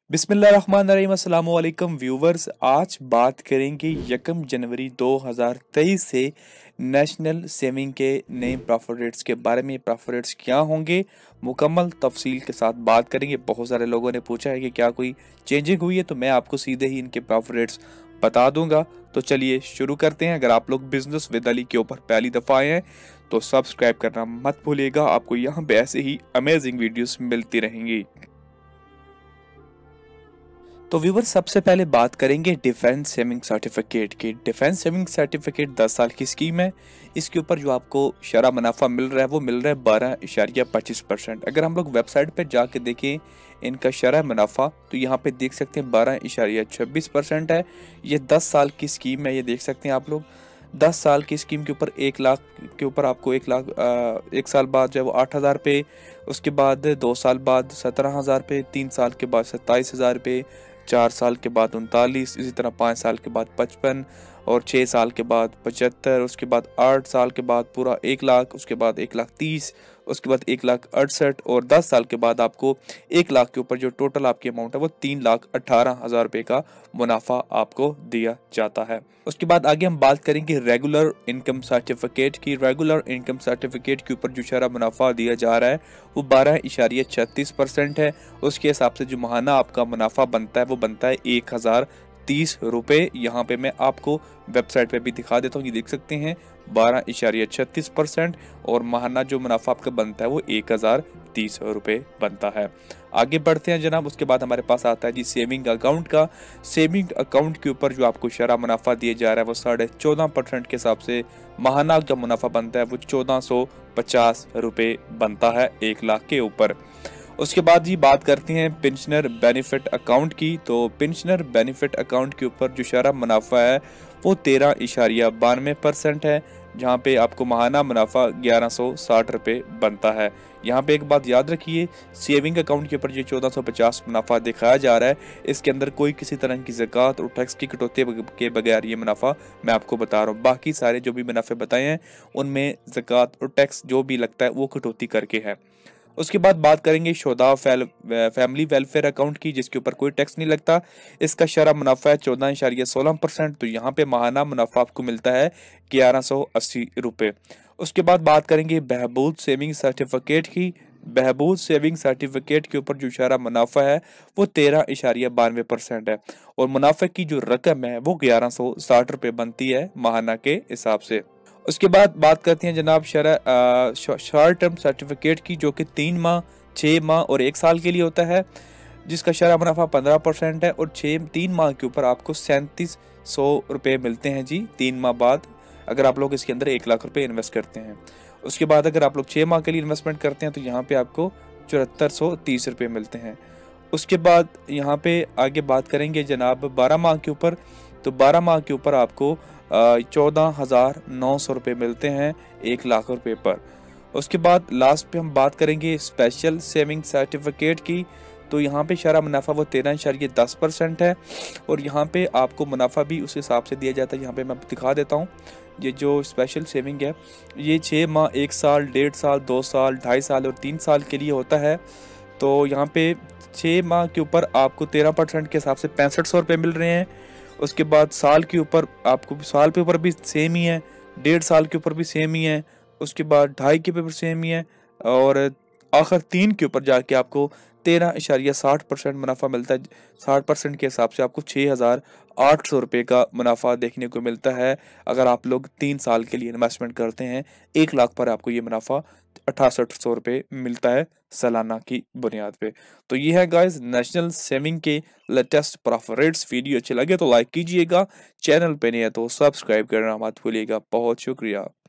बिस्मिल्लाहिर्रहमानिर्रहीम अस्सलाम वालेकुम व्यूवर्स। आज बात करेंगे 1 जनवरी 2023 से नेशनल सेविंग के नए प्रॉफिट रेट्स के बारे में। प्रॉफिट रेट्स क्या होंगे, मुकम्मल तफसील के साथ बात करेंगे। बहुत सारे लोगों ने पूछा है कि क्या कोई चेंजिंग हुई है, तो मैं आपको सीधे ही इनके प्रॉफिट रेट्स बता दूंगा। तो चलिए शुरू करते हैं। अगर आप लोग बिजनेस विद अली के ऊपर पहली दफ़ा आए हैं तो सब्सक्राइब करना मत भूलिएगा। आपको यहाँ पे ऐसे ही अमेजिंग वीडियोस मिलती रहेंगी। तो व्यूवर, सबसे पहले बात करेंगे डिफेंस सेविंग सर्टिफिकेट की। डिफेंस सेविंग सर्टिफिकेट 10 साल की स्कीम है। इसके ऊपर जो आपको शरह मुनाफा मिल रहा है वो मिल रहा है 12.25%। अगर हम लोग वेबसाइट पर जाके देखें इनका शरह मुनाफा, तो यहाँ पे देख सकते हैं 12.26% है। ये 10 साल की स्कीम है, ये देख सकते हैं आप लोग। 10 साल की स्कीम के ऊपर 1 लाख के ऊपर आपको 1 साल बाद जो है वो 8,000 रुपये, उसके बाद 2 साल बाद 17,000 रुपये, 3 साल के बाद 27,000 रुपये, 4 साल के बाद 39, इसी तरह 5 साल के बाद 55 और 6 साल के बाद 75, उसके बाद 8 साल के बाद पूरा 1 लाख, उसके बाद 1,30,000, उसके बाद 1,68,000 और 10 साल के बाद आपको 1 लाख के ऊपर जो टोटल आपकी अमाउंट है वो 3,18,000 रुपये का मुनाफा आपको दिया जाता है। उसके बाद आगे हम बात करेंगे रेगुलर इनकम सर्टिफिकेट की। रेगुलर इनकम सर्टिफिकेट के ऊपर जो शरह मुनाफा दिया जा रहा है वो 12.36% है। उसके हिसाब से जो माहाना आपका मुनाफा बनता है वो बनता है 1,030 रुपये। यहाँ पे मैं आपको वेबसाइट पे भी दिखा देता हूँ, ये देख सकते हैं 12.36% और माहाना जो मुनाफा आपका बनता है वो 1,030 रुपये बनता है। आगे बढ़ते हैं जनाब। उसके बाद हमारे पास आता है जी सेविंग अकाउंट का। सेविंग अकाउंट के ऊपर जो आपको शरह मुनाफा दिया जा रहा है वो 14.5% के हिसाब से माहाना जो मुनाफा बनता है वो 1,450 रुपये बनता है 1 लाख के ऊपर। उसके बाद जी बात करते हैं पेंशनर बेनिफिट अकाउंट की। तो पेंशनर बेनिफिट अकाउंट के ऊपर जो शरह मुनाफा है वो 13.92% है, जहाँ पे आपको माहाना मुनाफा 1,160 रुपये बनता है। यहाँ पे एक बात याद रखिए, सेविंग अकाउंट के ऊपर जो 1,450 मुनाफा दिखाया जा रहा है इसके अंदर कोई किसी तरह की ज़कात और टैक्स की कटौती के बगैर ये मुनाफा मैं आपको बता रहा हूँ। बाकी सारे जो भी मुनाफे बताए हैं उनमें ज़कात और टैक्स जो भी लगता है वो कटौती करके है। उसके बाद बात करेंगे शोधा फैमिली वेलफेयर अकाउंट की, जिसके ऊपर कोई टैक्स नहीं लगता। इसका शरह मुनाफा है 14.16%। तो यहाँ पे माहाना मुनाफा आपको मिलता है 1,180 रुपये। उसके बाद बात करेंगे बहबूद सेविंग सर्टिफिकेट की। बहबूद सेविंग सर्टिफिकेट के ऊपर जो शरह मुनाफा है वो 13.92% है और मुनाफे की जो रकम है वो 1,160 रुपये बनती है माहाना के हिसाब से। उसके बाद बात करते हैं जनाब शॉर्ट टर्म सर्टिफिकेट की, जो कि 3 माह, 6 माह और 1 साल के लिए होता है, जिसका शरह मुनाफा 15% है और 3 माह के ऊपर आपको 3,700 रुपये मिलते हैं जी 3 माह बाद, अगर आप लोग इसके अंदर 1 लाख रुपये इन्वेस्ट करते हैं। उसके बाद अगर आप लोग 6 माह के लिए इन्वेस्टमेंट करते हैं तो यहाँ पे आपको 7,430 रुपये मिलते हैं। उसके बाद यहाँ पे आगे बात करेंगे जनाब 12 माह के ऊपर। तो 12 माह के ऊपर आपको 14,900 रुपये मिलते हैं 1 लाख रुपये पर। उसके बाद लास्ट पे हम बात करेंगे स्पेशल सेविंग सर्टिफिकेट की। तो यहाँ पे शरह मुनाफा वो 13.10% है और यहाँ पे आपको मुनाफा भी उस हिसाब से दिया जाता है। यहाँ पे मैं दिखा देता हूँ। ये जो स्पेशल सेविंग है ये 6 माह, 1 साल, 1.5 साल, 2 साल, 2.5 साल और 3 साल के लिए होता है। तो यहाँ पे 6 माह के ऊपर आपको 13% के हिसाब से 6500 रुपये मिल रहे हैं। उसके बाद साल के ऊपर आपको साल के ऊपर भी सेम ही है, 1.5 साल के ऊपर भी सेम ही है, उसके बाद 2.5 के ऊपर सेम ही है और आखिर 3 के ऊपर जाके आपको 13.60% मुनाफा मिलता है। 60% के हिसाब से आपको 6,800 रुपये का मुनाफा देखने को मिलता है। अगर आप लोग 3 साल के लिए इन्वेस्टमेंट करते हैं 1 लाख पर आपको ये मुनाफा 6,800 रुपये मिलता है सालाना की बुनियाद पे। तो ये है गाइस नेशनल सेविंग के लेटेस्ट प्रॉफिट रेट्स। वीडियो अच्छे लगे तो लाइक कीजिएगा, चैनल पे नहीं है तो सब्सक्राइब करना मत भूलिएगा। बहुत शुक्रिया।